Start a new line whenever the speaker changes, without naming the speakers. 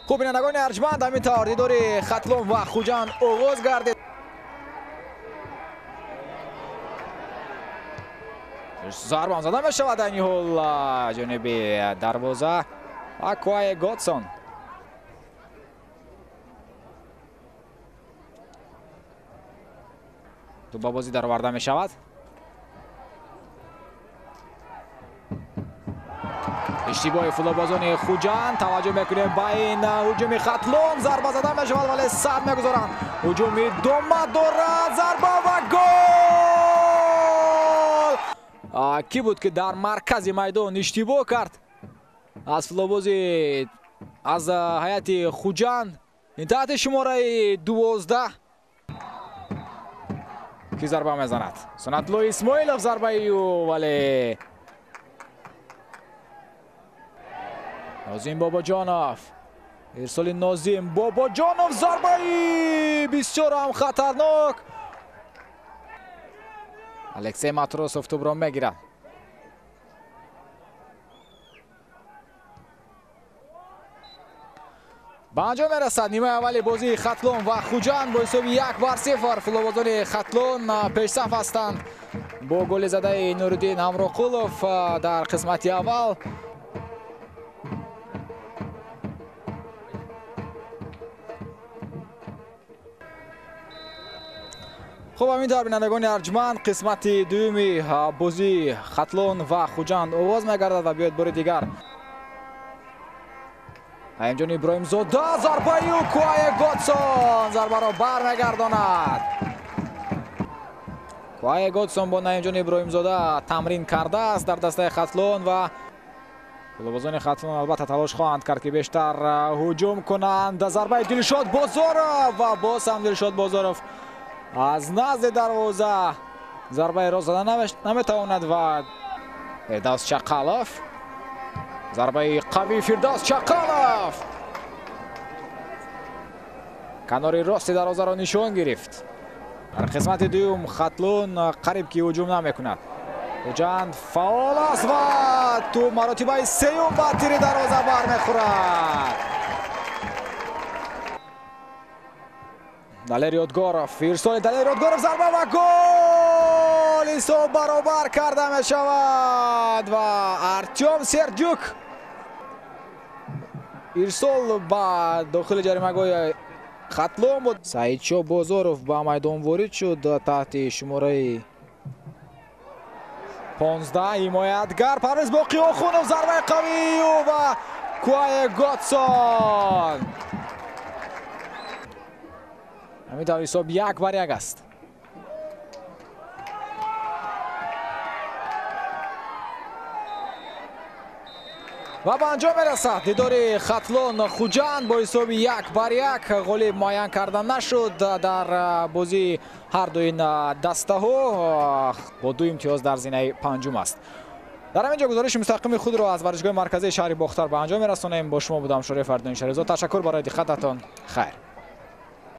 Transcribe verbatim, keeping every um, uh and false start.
خوب بینندگان ارجمند، همینطور دیدار خطلون و خوجند آغاز گردید. ضربه هم زده می شود در این حال جانب دروازه و کوای گودسون. تو با بازی در آورده می شود. اشتباه فولوبازان خوجند. توجه میکنیم با این هجوم خطلون. ضربه زده می شود ولی صد میگذارند. هجوم دوم دارد. ضربه و گل. کی بود که در مرکز میدان اشتباه کرد؟ از فولوبازی از هیئت خوجند. این تحت شماره دوازده کی ضربه میزند؟ سنتلو اسماعیلوف ضربه ایو ولی نازیم باباجانوف. ارسال نازیم باباجانوف ضربه ای بسیار هم خطرناک. الکسی ماتروسوف توپ را میگیرد. به انجام میرسد نیمه اولی بازی خطلون و خوجند با حساب یک بر صفر. فولوبازان خطلون پیش صف هستند با گل زده نورالدین همراقولوف در قسمت اول. خب همینطور بینندگان ارجمند، قسمت دومی بازی خطلون و خوجند آغاز میگردد و بیاید بار دیگر اینجان ابراهیم زاده ضربه و کوای گودسون ضربه را بر میگرداند. کوای گودسون با اینجان ابراهیم زاده تمرین کرده است در دسته خطلون و فولوبازان خطلون البته تلاش خواهند کرد که بیشتر هجوم کنند. ضربه دلشاد بازارف و باز هم دلشاد بازارف از نزد دروازه ضربه را زدن نمیتواند و فردوس چقالوف ضربه قوی فردوس چقالوف کنار راست دروازه را نشان گرفت. در قسمت دوم خطلون قریب که هجوم نمیکند. خوجند فعال است و تو مراتبه سیوم با تیر دروازه بر میخورد. دالر یادگاروف ارسال دالر یادگاروف ضربه و گل حساب برابر کرده می شود و ارتیوم سردیوک ارسال با داخل جریمه‌گاه خطلون بود. سعیدشاه بازاروف با میدان وارد شد تحت شماره پانزده. حمایتگر پرویز باقی آخونوف ضربه قوی و کوای گودسون. همینطور حساب یک بر یک است. و به انجام میرسد دیدار خطلون خوجند با حساب یک بر یک. غالب معین کردن نشد در بازی هر دو این دسته ها با دو امتیاز در زینه پنجم است. در همینجا گزارش مستقیم خود را از ورزشگاه مرکزی شهر باختر به انجام میرسانیم. با شما بودم شریف اردوین شهرزاد. تشکر برای دقتتان. خیر.